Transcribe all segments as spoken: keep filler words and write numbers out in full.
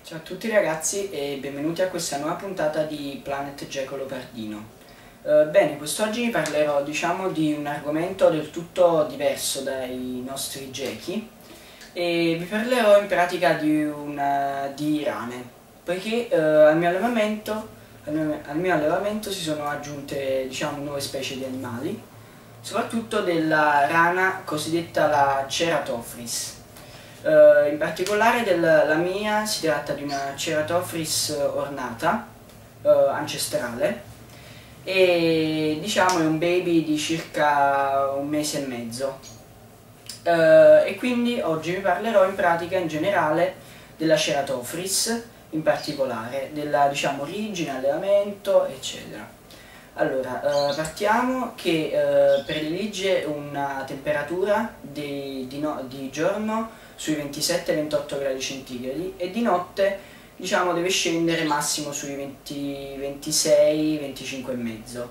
Ciao a tutti ragazzi e benvenuti a questa nuova puntata di Planet Geco Leopardino. Eh, bene, quest'oggi vi parlerò diciamo di un argomento del tutto diverso dai nostri gechi e vi parlerò in pratica di, una, di rane, poiché eh, al, mio allevamento, al, mio, al mio allevamento si sono aggiunte diciamo nuove specie di animali, soprattutto della rana cosiddetta la Ceratophrys. Uh, in particolare della, la mia si tratta di una Ceratophrys ornata, uh, ancestrale, e diciamo è un baby di circa un mese e mezzo. Uh, e quindi oggi vi parlerò in pratica in generale della Ceratophrys, in particolare della diciamo origine, allevamento, eccetera. Allora, uh, partiamo che uh, predilige una temperatura di, di, no, di giorno sui ventisette ventotto gradi centigradi e di notte diciamo deve scendere massimo sui venti, ventisei venticinque e mezzo.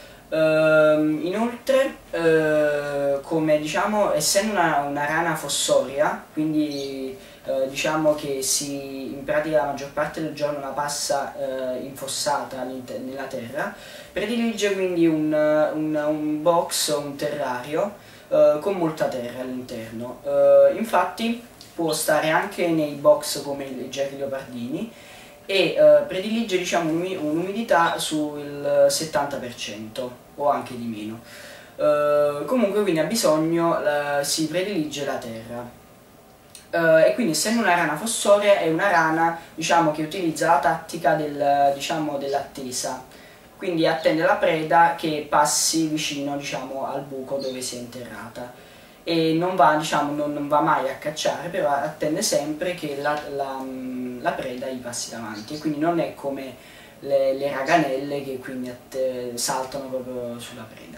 Uh, inoltre, uh, come diciamo, essendo una, una rana fossoria, quindi uh, diciamo che si, in pratica la maggior parte del giorno la passa uh, infossata nella terra, predilige quindi un, un, un box o un terrario uh, con molta terra all'interno. Uh, infatti può stare anche nei box come i gechi leopardini e uh, predilige diciamo un'umidità sul settanta per cento o anche di meno. Uh, comunque quindi ha bisogno, uh, si predilige la terra. Uh, e quindi essendo una rana fossoria è una rana diciamo che utilizza la tattica del, diciamo, dell'attesa, quindi attende la preda che passi vicino diciamo al buco dove si è interrata e non va, diciamo, non, non va mai a cacciare, però attende sempre che la, la, la preda gli passi davanti, e quindi non è come le, le raganelle che quindi att, saltano proprio sulla preda.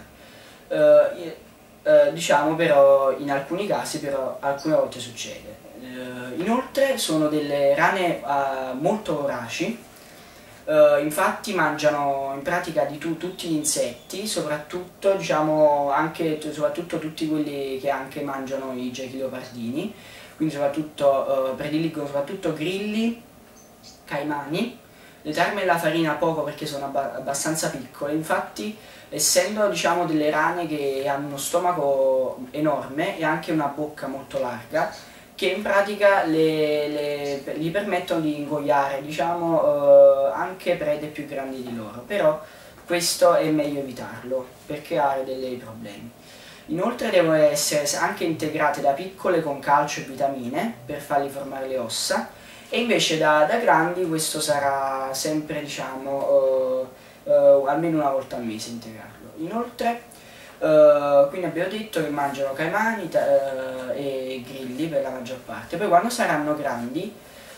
Uh, uh, diciamo però in alcuni casi però alcune volte succede. Uh, inoltre sono delle rane uh, molto voraci. Uh, infatti mangiano in pratica di tu, tutti gli insetti, soprattutto diciamo anche soprattutto tutti quelli che anche mangiano i gechi leopardini, quindi soprattutto uh, prediligono soprattutto grilli, caimani, le tarme e la farina poco perché sono abba abbastanza piccole. Infatti essendo diciamo delle rane che hanno uno stomaco enorme e anche una bocca molto larga, che in pratica le, le, gli permettono di ingoiare diciamo, eh, anche prede più grandi di loro, però questo è meglio evitarlo per creare dei problemi. Inoltre devono essere anche integrate da piccole con calcio e vitamine per fargli formare le ossa, e invece da, da grandi questo sarà sempre diciamo, eh, eh, almeno una volta al mese integrarlo. Inoltre Uh, quindi abbiamo detto che mangiano caimani uh, e grilli per la maggior parte. Poi quando saranno grandi,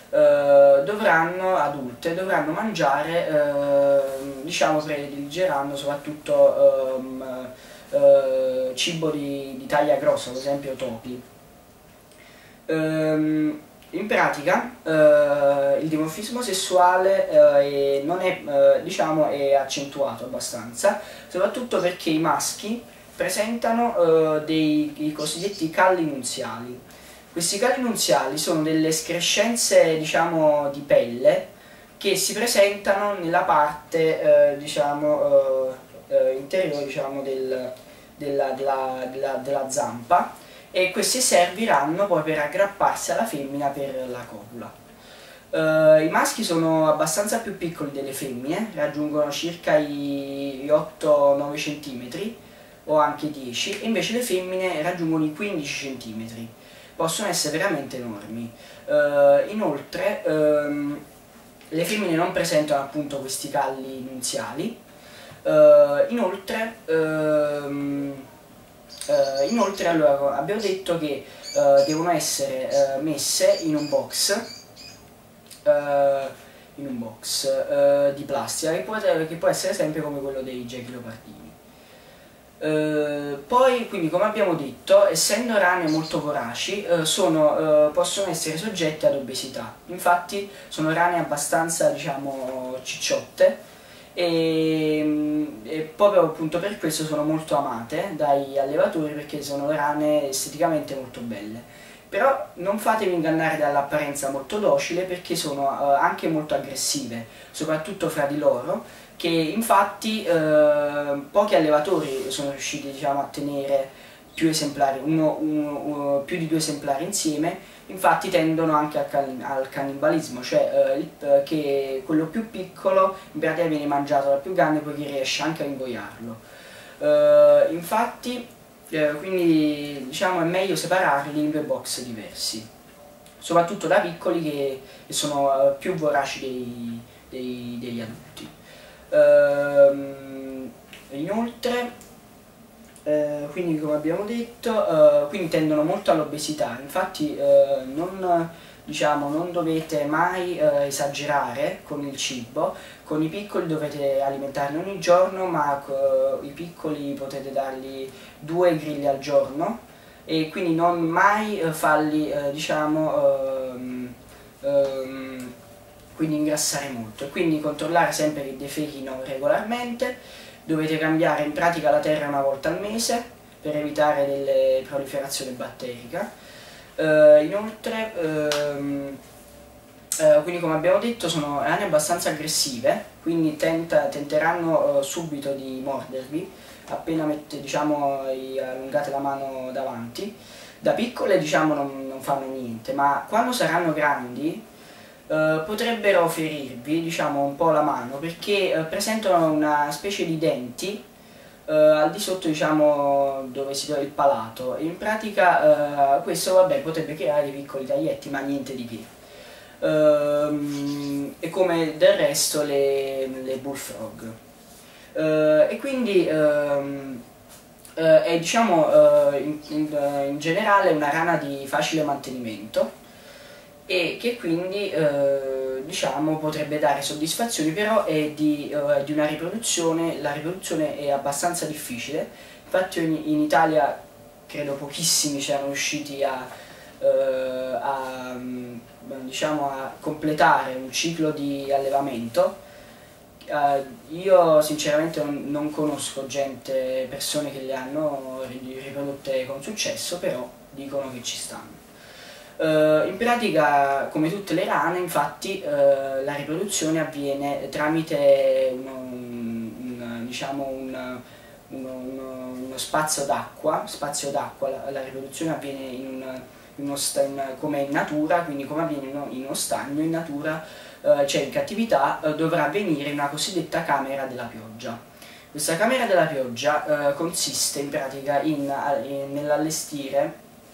uh, dovranno, adulte, dovranno mangiare, uh, diciamo prediligeranno soprattutto um, uh, cibo di, di taglia grossa, ad esempio topi. Um, in pratica uh, il dimorfismo sessuale uh, è, non è, uh, diciamo, è accentuato abbastanza, soprattutto perché i maschi presentano uh, dei i cosiddetti calli nunziali. Questi calli nunziali sono delle escrescenze diciamo, di pelle che si presentano nella parte uh, diciamo, uh, uh, interiore diciamo, del, della, della, della, della zampa, e questi serviranno poi per aggrapparsi alla femmina per la copula. Uh, I maschi sono abbastanza più piccoli delle femmine, raggiungono circa i otto nove centimetri o anche dieci, e invece le femmine raggiungono i quindici centimetri, possono essere veramente enormi. Uh, inoltre um, le femmine non presentano appunto questi calli nunziali. Uh, inoltre um, Uh, inoltre allora, abbiamo detto che uh, devono essere uh, messe in un box, uh, in un box uh, di plastica che può, che può essere sempre come quello dei gechi leopardini. Uh, poi, quindi come abbiamo detto, essendo rane molto voraci, uh, sono, uh, possono essere soggette ad obesità. Infatti sono rane abbastanza diciamo cicciotte, E, e proprio appunto per questo sono molto amate dai allevatori, perché sono rane esteticamente molto belle. Però non fatevi ingannare dall'apparenza molto docile, perché sono eh, anche molto aggressive, soprattutto fra di loro, che infatti eh, pochi allevatori sono riusciti, diciamo, a tenere più esemplari, uno, uno, uno, più di due esemplari insieme. Infatti tendono anche al, can al cannibalismo, cioè eh, il, eh, che quello più piccolo in pratica viene mangiato dal più grande, poiché riesce anche a ingoiarlo. Eh, infatti Eh, quindi diciamo è meglio separarli in due box diversi, soprattutto da piccoli che, che sono eh, più voraci dei, dei, degli adulti. Ehm, inoltre, eh, quindi come abbiamo detto, eh, quindi tendono molto all'obesità, infatti eh, non, diciamo, non dovete mai eh, esagerare con il cibo. Con i piccoli dovete alimentarli ogni giorno, ma uh, i piccoli potete dargli due grilli al giorno, e quindi non mai uh, farli, uh, diciamo, um, um, quindi ingrassare molto. E quindi controllare sempre che defechino regolarmente. Dovete cambiare in pratica la terra una volta al mese per evitare delle proliferazione batterica. Uh, inoltre, um, Uh, quindi come abbiamo detto sono rane abbastanza aggressive, quindi tenta, tenteranno uh, subito di mordervi appena mette, diciamo, allungate la mano davanti. Da piccole, diciamo, non, non fanno niente, ma quando saranno grandi uh, potrebbero ferirvi, diciamo, un po' la mano, perché uh, presentano una specie di denti uh, al di sotto, diciamo, dove si trova il palato, e in pratica uh, questo, vabbè, potrebbe creare dei piccoli taglietti, ma niente di che. Uh, e come del resto le, le bullfrog. Uh, e quindi uh, uh, è, diciamo, uh, in, in, in generale una rana di facile mantenimento, e che quindi uh, diciamo potrebbe dare soddisfazioni, però è di, uh, di una riproduzione, la riproduzione è abbastanza difficile. Infatti in, in Italia credo pochissimi siano riusciti a Uh, a, diciamo, a completare un ciclo di allevamento. Uh, io sinceramente non, non conosco gente, persone che le hanno riprodotte con successo, però dicono che ci stanno. Uh, in pratica, come tutte le rane, infatti, uh, la riproduzione avviene tramite uno, un, diciamo un, uno, uno, uno spazio d'acqua, spazio d'acqua, la, la riproduzione avviene in un In in, come in natura, quindi come avviene in uno stagno. In natura, eh, cioè in cattività, eh, dovrà avvenire una cosiddetta camera della pioggia. Questa camera della pioggia eh, consiste in pratica in, in, nell'allestire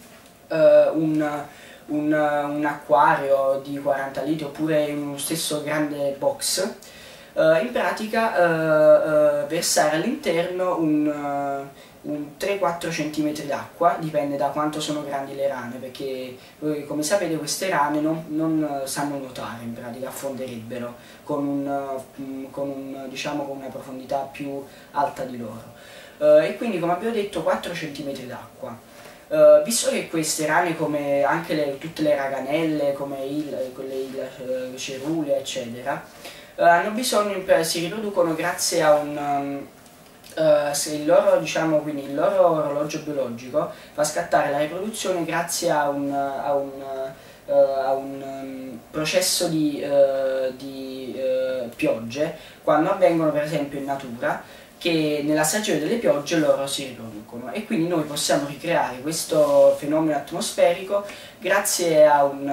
eh, un, un, un acquario di quaranta litri, oppure in uno stesso grande box, eh, in pratica eh, eh, versare all'interno un un tre quattro centimetri d'acqua, dipende da quanto sono grandi le rane, perché come sapete queste rane non, non sanno nuotare, in pratica affonderebbero con, un, con, un, diciamo, con una profondità più alta di loro. Uh, e quindi, come abbiamo detto, quattro centimetri d'acqua. Uh, visto che queste rane, come anche le, tutte le raganelle, come il, quelle il, uh, cerule, eccetera, uh, hanno bisogno, si riproducono grazie a un... Um, Uh, se il loro, diciamo, quindi il loro orologio biologico fa scattare la riproduzione grazie a un, a un, uh, a un um, processo di, uh, di uh, piogge, quando avvengono per esempio in natura, che nella stagione delle piogge loro si riproducono, e quindi noi possiamo ricreare questo fenomeno atmosferico grazie a, un,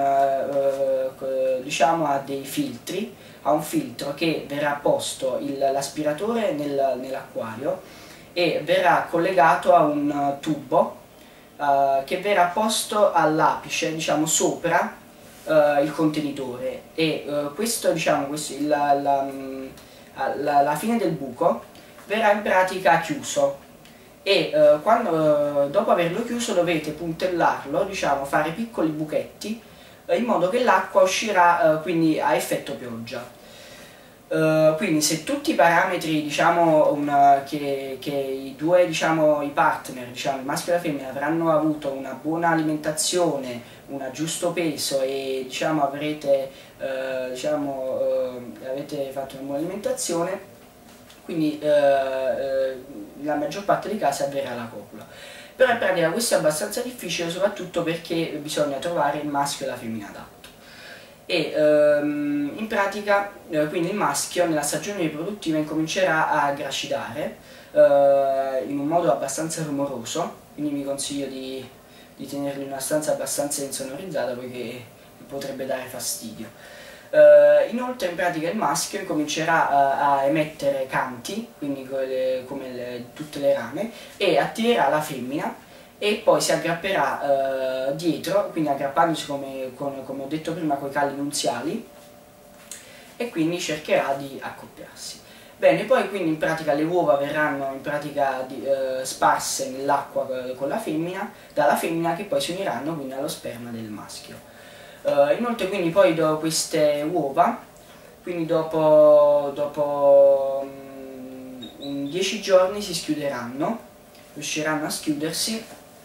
uh, diciamo, a dei filtri, a un filtro che verrà posto l'aspiratore nel, nell'acquario, e verrà collegato a un tubo uh, che verrà posto all'apice, diciamo, sopra uh, il contenitore, e uh, questo, diciamo, questo, il, la, la, la, la fine del buco verrà in pratica chiuso, e uh, quando, uh, dopo averlo chiuso dovete puntellarlo, diciamo, fare piccoli buchetti in modo che l'acqua uscirà uh, quindi a effetto pioggia. Uh, quindi se tutti i parametri, diciamo, una, che, che i due, diciamo, i partner, diciamo, il maschio e la femmina, avranno avuto una buona alimentazione, un giusto peso, e, diciamo, avrete, uh, diciamo, uh, avete fatto una buona alimentazione, quindi uh, uh, la maggior parte dei casi avverrà la copula. Però in pratica questo è abbastanza difficile, soprattutto perché bisogna trovare il maschio e la femmina adatto. E ehm, in pratica eh, quindi il maschio nella stagione riproduttiva incomincerà a gracidare eh, in un modo abbastanza rumoroso, quindi vi consiglio di, di tenerlo in una stanza abbastanza insonorizzata poiché potrebbe dare fastidio. Uh, inoltre in pratica il maschio incomincerà uh, a emettere canti, quindi le, come le, tutte le rane, e attirerà la femmina e poi si aggrapperà uh, dietro, quindi aggrappandosi come, come, come ho detto prima con i calli nunziali, e quindi cercherà di accoppiarsi. Bene, poi quindi in pratica le uova verranno in pratica di, uh, sparse nell'acqua con la femmina, dalla femmina, che poi si uniranno quindi allo sperma del maschio. Uh, inoltre quindi poi do queste uova, quindi dopo, dopo um, dieci giorni si schiuderanno, riusciranno a schiudersi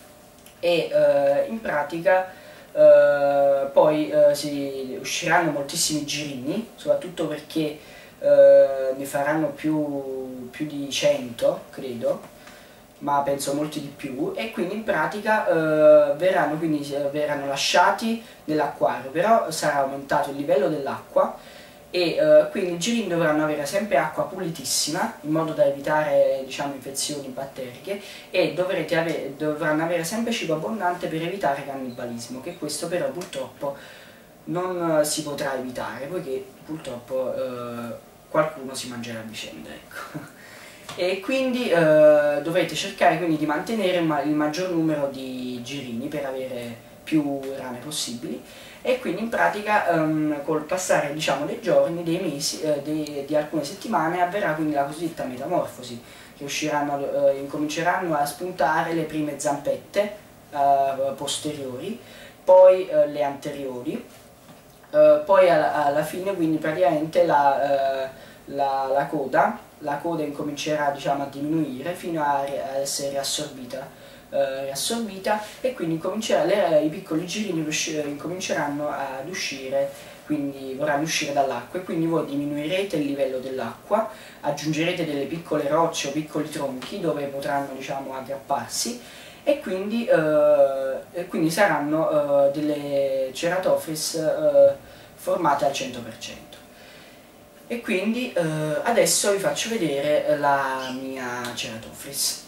e uh, in pratica uh, poi uh, si usciranno moltissimi girini, soprattutto perché uh, ne faranno più, più di cento, credo, ma penso molti di più, e quindi in pratica eh, verranno, quindi, verranno lasciati nell'acquario, però sarà aumentato il livello dell'acqua e eh, quindi i girini dovranno avere sempre acqua pulitissima in modo da evitare, diciamo, infezioni batteriche, e dovrete ave dovranno avere sempre cibo abbondante per evitare cannibalismo, che questo però purtroppo non si potrà evitare poiché purtroppo eh, qualcuno si mangerà a vicenda, ecco. E quindi eh, dovrete cercare quindi di mantenere ma il maggior numero di girini per avere più rane possibili, e quindi in pratica um, col passare, diciamo, dei giorni, dei mesi, eh, di, di alcune settimane avverrà quindi la cosiddetta metamorfosi, che usciranno, eh, incominceranno a spuntare le prime zampette eh, posteriori, poi eh, le anteriori, eh, poi alla, alla fine quindi praticamente la, eh, la, la coda la coda incomincerà, diciamo, a diminuire fino a, a essere riassorbita, eh, riassorbita e quindi le, i piccoli girini incominceranno ad uscire, quindi vorranno uscire dall'acqua, e quindi voi diminuirete il livello dell'acqua, aggiungerete delle piccole rocce o piccoli tronchi dove potranno, diciamo, aggrapparsi, e quindi, eh, e quindi saranno eh, delle ceratophrys eh, formate al cento per cento. E quindi eh, adesso vi faccio vedere la mia ceratophrys.